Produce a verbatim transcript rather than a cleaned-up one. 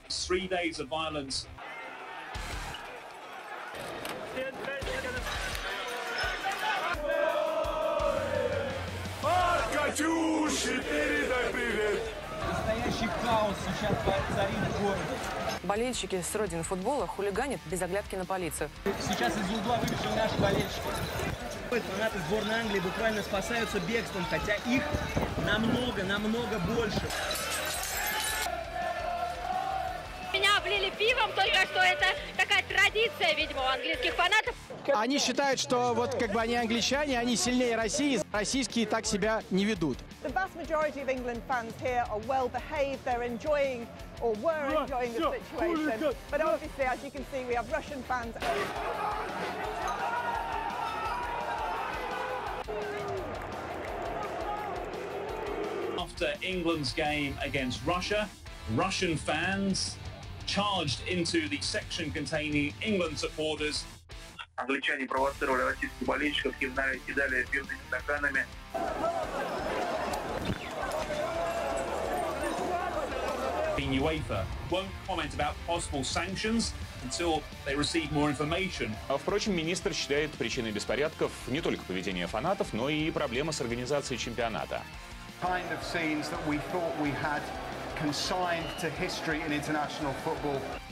Three days of violence. Настоящий хаос сейчас царит в городе. Болельщики с родины футбола хулиганят без оглядки на полицию. Сейчас из угла выбежали наши болельщики. Фанаты сборной Англии буквально спасаются бегством, хотя их намного, намного больше. Меня облили пивом, только что это такая традиция, видимо, у английских фанатов. Они считают, что вот как бы они англичане, они сильнее России, российские так себя не ведут. The vast majority of England fans here are well behaved. They're enjoying or were enjoying the situation. But obviously, as you can see, we have Russian fans. After England's game against Russia, Russian fans charged into the section containing England supporters. Англичане провоцировали российских болельщиков, кидали, кидали пивными стаканами. The UEFA won't comment about possible sanctions until they receive more information. Впрочем, министр считает причиной беспорядков не только поведение фанатов, но и проблемы с организацией чемпионата. Kind of scenes that we thought we had consigned to history in international football.